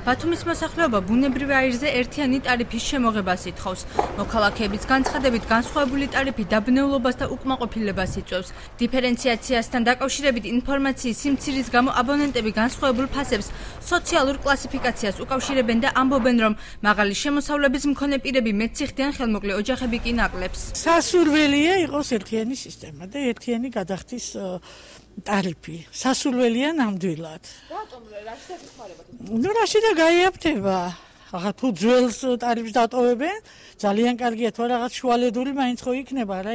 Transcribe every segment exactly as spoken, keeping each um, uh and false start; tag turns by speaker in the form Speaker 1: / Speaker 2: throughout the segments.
Speaker 1: ბათუმის მოსახლეობა ბუნებრივ აირზე ერთიანი ტარიფის შემოღებას ითხოვს. მოქალაქეების განცხადებით განსხვავებული ტარიფი დაბნეულობას და უკმაყოფილებას იწვევს. დიფერენციაციასთან დაკავშირებით ინფორმაციის სიმცირის გამო აბონენტები განსხვავებულ ფასებს სოციალურ კლასიფიკაციას უკავშირებენ და ამბობენ, რომ მაღალი შემოსავლების მქონე პირები მეტ სიხდიან, ხელმოკლე ოჯახები კი ნაკლებს.
Speaker 2: სასურველია იყოს ერთიანი სისტემა და ერთიანი გადახდის ტარიფი. სასურველია ნამდვილად.
Speaker 3: რატომ რა შეგეხმარებათ?
Speaker 2: ნუ რაში და გაიაფთება. ახლა თუ ძველს ტარიფს დატოვებენ, ძალიან კარგია, თუ რაღაც შუალედური მაინც ხო იქნება რა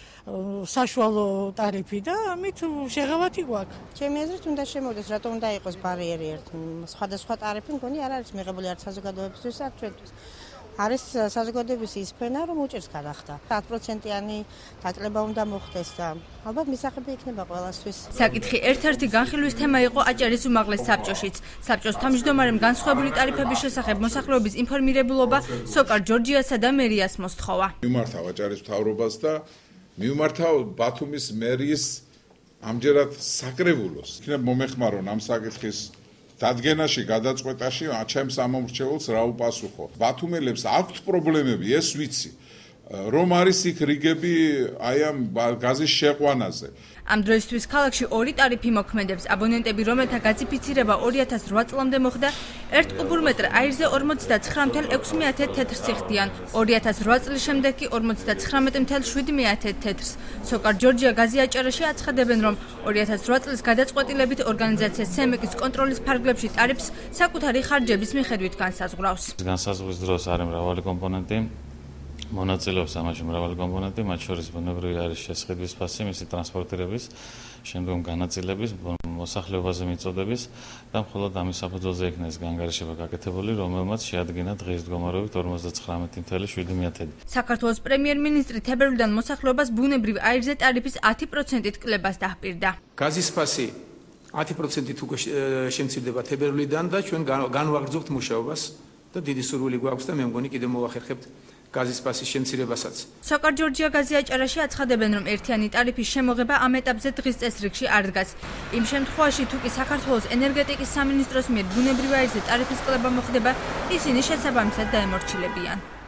Speaker 2: საშუალო ტარიფი და ამით შეღავათი გვაქვს.
Speaker 3: ჩემი აზრით უნდა შემოვიდეს, რატომ უნდა იყოს ბარიერი ერთ სხვადასხვა ტარიფი, მგონი არ არის მიღებული არც საზოგადოებისთვის, არც ჩვენთვის. არის საზოგადოების ის ფენა, რომ უჭერს გადახდა. ათი პროცენტიანი დაკლება უნდა მოხდეს და ალბათ მისაღები იქნება ყველასთვის.
Speaker 1: საკითხი ერთ-ერთი განხილვის თემა იყო აჭარის უმაღლეს საბჭოშიც. საბჭოს თავმჯდომარემ განსხვავებული ტარიფების შესახებ მოსახლეობის ინფორმირებულობა სოკარ ჯორჯიასა და მერიას მოსთხოვა.
Speaker 4: მიმართავ აჭარის მთავრობას და მიმართავ ბათუმის მერიის ამჯერად საკრებულოს. იქნებ მომეხმარონ ამ საკითხის დადგენაში, გადაწყვეტაში, ჩემს ამომრჩეველს რა უპასუხო. ბათუმელებს აქვთ პრობლემები, ეს ვიცი. რომ არის იქ რიგები აი ამ გაზის შეყვანაზე.
Speaker 1: ამ დროისთვის ქალაქში ორი ტარიფი მოქმედებს. აბონენტები, რომელთა გაზიფიცირება ორი ათას რვა წლამდე მოხდა, ერთ კუბურმეტრ აირზე ორმოცდაცხრა ექვსი თეთრს იხდიან. ორი ათას რვა წლის შემდეგ კი ორმოცდაცხრამეტ შვიდ თეთრს. სოკარ ჯორჯია გაზი აჭარაში აცხადებენ, რომ ორი ათას რვა წლის გადაწყვეტილებით ორგანიზაცია სემეკის კონტროლის ფარგლებში ტარიფს საკუთარი ხარჯების მიხედვით განსაზღვრავს.
Speaker 5: განსაზღვრის დროს არის მრავალი კომპონენტი. მონაწილეობს ამაში მრავალი კომპონენტი, მათ შორის ბუნებრივი არის შესყიდვის ფასი, მისი ტრანსპორტირების, შემდგომ განაწილების, მოსახლეობაზე მიწოდების და მხოლოდ ამის საფუძველზე იქნა ეს განგარიშება გაკეთებული, რომელმაც შეადგინა დღის მდგომარეობით ორმოცდაცხრამეტი შვიდ თედი.
Speaker 1: საქართველოს პრემიერ-მინისტრი თებერვლიდან მოსახლეობას ბუნებრივ აირზე ტარიფის ათი პროცენტით კლებას დაჰპირდა.
Speaker 6: გაზის ფასი ათი პროცენტით უკვე შემცირდება თებერვლიდან და ჩვენ განვაგრძობთ მუშაობას და დიდი სურვილი გვაქვს და მე მგონი კიდევ მოვახერხებთ გაზის ფასის შემცირებასაც.
Speaker 1: სოკარ ჯორჯია გაზი აჭარაში აცხადებენ, რომ ერთიანი ტარიფის შემოღება ამ ეტაპზე დღის წესრიგში არ დგას. იმ შემთხვევაში, თუ კი საქართველოს ენერგეტიკის სამინისტროს მიერ ბუნებრივ აირზე ტარიფის კლება მოხდება, ისინი შესაბამისად დაემორჩილებიან.